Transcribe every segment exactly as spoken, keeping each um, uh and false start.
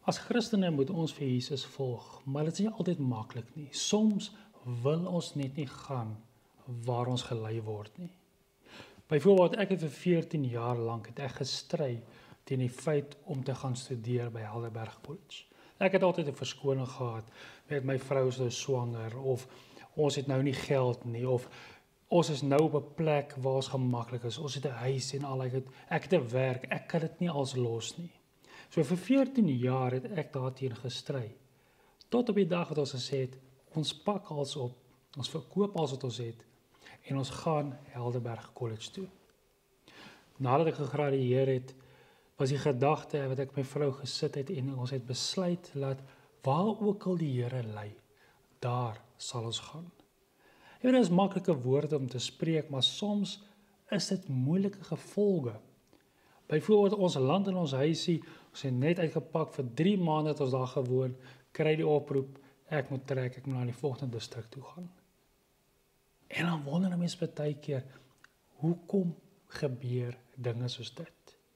As Christene moet ons vir Jesus volg, maar dit is nie altyd maklik nie. Soms wil ons net nie gaan waar ons gelei word nie. Byvoorbeeld, ek het vir veertien jaar lank het ek gestry teen die feit om te gaan studeer by Helderberg College. Ek het altyd 'n verskoning gehad met my vrou is nou swanger, of ons het nou nie geld nie, of ons is nou op 'n plek waar ons gemaklik is, ons het 'n huis en al, ek het, ek het 'n werk, ek kan dit nie als los nie. So vir veertien jaar het ek daarteen gestry. Tot op die dag wat ons gesê het, ons pak als op, ons verkoop als wat ons het, en ons gaan Helderberg College toe. Nadat ek gegradueer het, was die gedagte wat ek my vrou gesit het en ons het besluit dat waar ook al die Here lei, daar sal ons gaan. Ek weet, dit is maklike woorde om te spreek, maar soms is dit moeilike gevolge. Byvoorbeeld ons land en ons huisie, ons het net uitgepak vir drie maande het ons daar gewoon, kry die oproep, ek moet trek, ek moet na die volgende distrik toe gaan. En dan wonder 'n mens baie keer, hoekom gebeur dinge soos dit?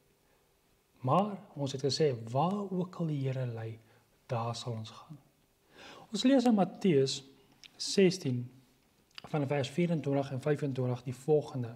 Maar ons het gesê, waar ook al die Here lei, daar sal ons gaan. Ons lees in Matteus sestien, van vers vyf-en-twintig en vyf-en-twintig die volgende.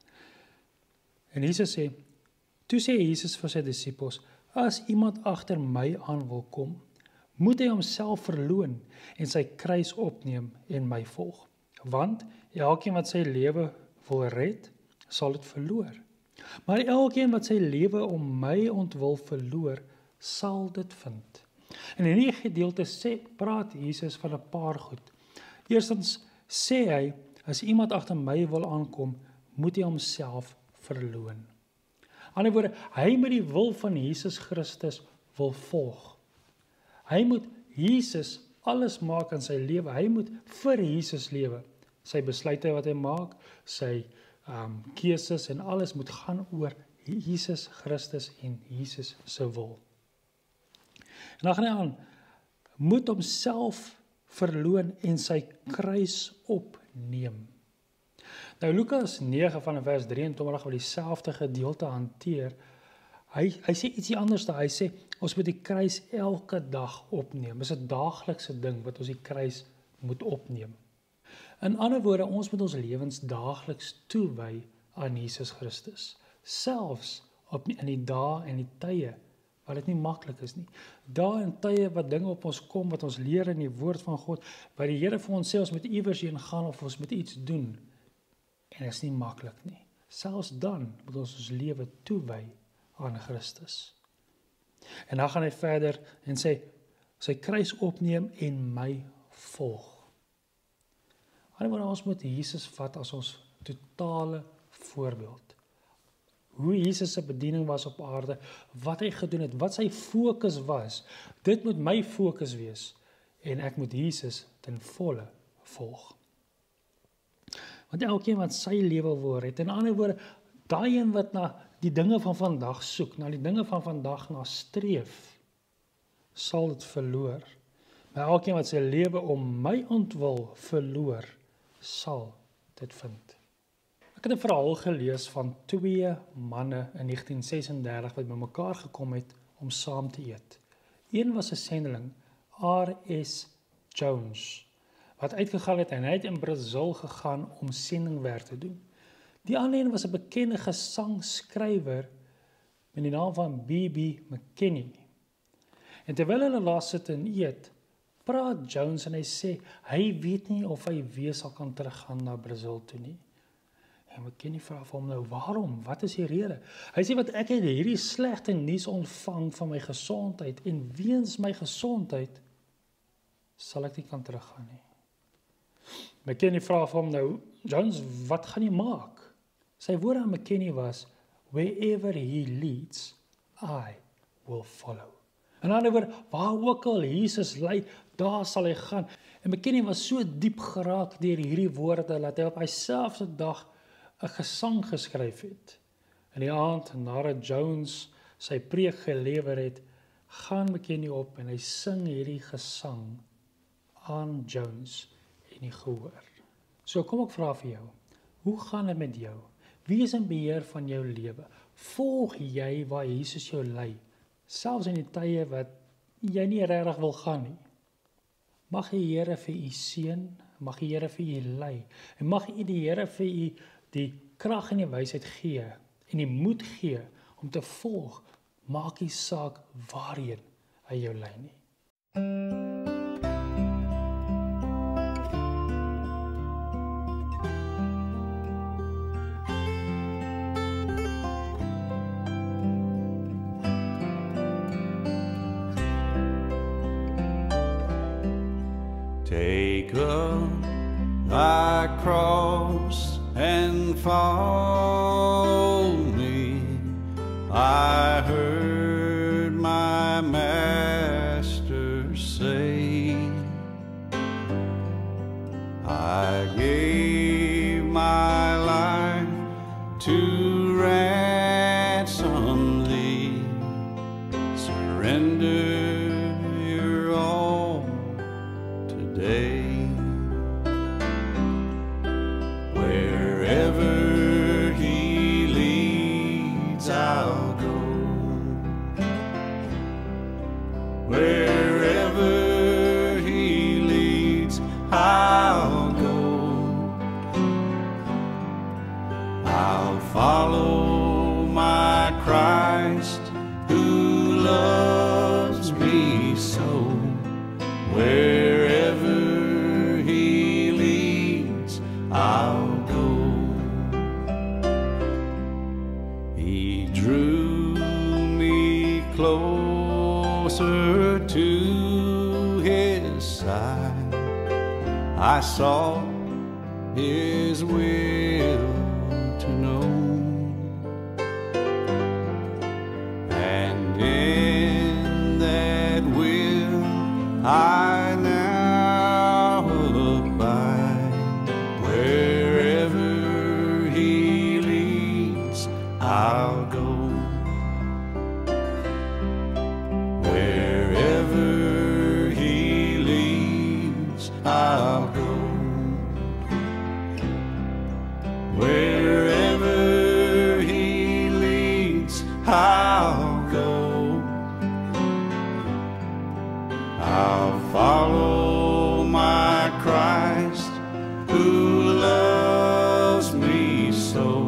En Jesus sê, toe sê Jesus vir sy disippels, as iemand agter my aan wil kom, moet hy homself verloon en sy kruis opneem en my volg. Want elkeen wat sy lewe wil red, sal dit verloor. Maar elkeen wat sy lewe om my ontwil verloor, sal dit vind. En in hierdie gedeelte sê, praat Jesus van 'n paar goed. Eerstens sê hy, as iemand agter my wil aankom, moet hy homself verloon. Aan die ander woorde, hy moet die wil van Jesus Christus wil volg. Hy moet Jesus alles maak in sy lewe. Hy moet vir Jesus lewe. Sy besluite wat hy maak, sy um, keuses en alles moet gaan oor Jesus Christus en Jesus se wil. En dan gaan hy aan, moet homself verloon en sy kruis opneem. Nou Lukas nege van vers drieëntwintig wat dieselfde gedeelte hanteer, hy, hy sê ietsie anders daar, hy sê, ons moet die kruis elke dag opneem, dit is 'n daaglikse ding wat ons die kruis moet opneem. In ander woorde, ons moet ons lewens daagliks toewy aan Jesus Christus, selfs op, in die dae en die tye, wat dit nie maklik is nie. Dae en tye wat dinge op ons kom, wat ons leer in die woord van God, wat die Here vir ons sê, ons moet iewers heen gaan of ons moet iets doen, en dit is nie maklik nie. Selfs dan moet ons ons lewe toewy aan Christus. En dan gaan hy verder en sê, sy kruis opneem en my volg. Ons moet Jesus vat as ons totale voorbeeld. Hoe Jesus se bediening was op aarde, wat hy gedoen het, wat sy fokus was, dit moet my fokus wees, en ek moet Jesus ten volle volg. Want elkeen wat sy lewe wil red, en in ander woorde, daai een wat na die dinge van vandag soek, na die dinge van vandag na streef, sal dit verloor. Maar elkeen wat sy lewe om my ontwil verloor, sal dit vind. Ek het 'n verhaal gelees van twee manne in negentien ses en dertig wat bymekaar gekom het om saam te eet. Een was 'n sendeling, R S Jones, wat uitgegaan het en hy het in Brazil gegaan om sendingwerk te doen. Die ander een was 'n bekende gesangskrywer met die naam van B B McKinney. En terwyl hulle daar sit en eet, praat Jones en hy sê, hy weet nie of hy weer sal kan teruggaan na Brazil toe nie. En McKinney vra vir hom nou, waarom? Wat is die rede? Hy sê, wat ek het hierdie slegte nuus ontvang van my gesondheid, en weens my gesondheid, sal ek nie kan teruggaan nie. McKinney vra vir hom nou, Jones, wat gaan jy maak? Sy woorde aan McKinney was, wherever he leads, I will follow. In ander woorde, waar ook al Jesus lei, daar sal hy gaan. En McKinney was so diep geraak deur hierdie woorde, dat hy op hy selfde dag 'n gesang geskryf het. In die aand, nadat Jones sy preek gelewer het, gaan McKinney op en hy sing hierdie gesang aan Jones en die gehoor. So kom ek vra vir jou, hoe gaan dit met jou? Wie is in beheer van jou lewe? Volg jy waar Jesus jou lei? Selfs in die tye wat jy nie regtig wil gaan nie. Mag die Here vir u seën, mag die Here vir u lei, en mag u die Here vir u die krag en die wysheid gee, en die moed gee, om te volg, maak nie saak waarheen hy jou lei nie. Take up thy cross and follow me. I heard my master say, I gave my life to ransom thee. Surrender your all today. Wherever he leads, I'll go. Wherever he leads, I'll go. I'll follow my Christ who loves me so. Wherever he leads, I'll go. He drew me closer to his side. I saw his will to know, and in that will I now abide. Wherever he leads, I'll go. Wherever he leads, I'll go. Wherever he leads, I'll go. I'll follow my Christ who loves me so.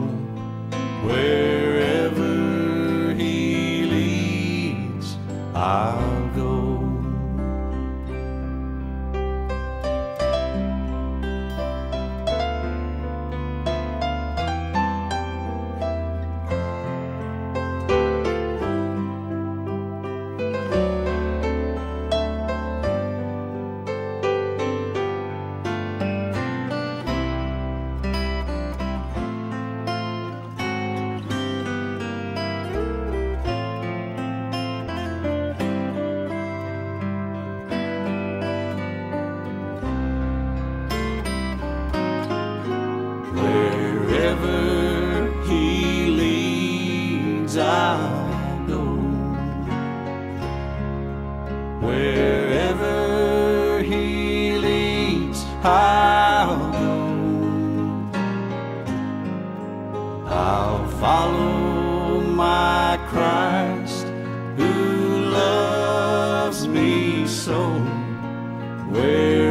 Wherever he leads, I'll go. Wherever he leads, I'll go. Wherever he leads, I'll go. I'll follow my Christ who loves me so. Where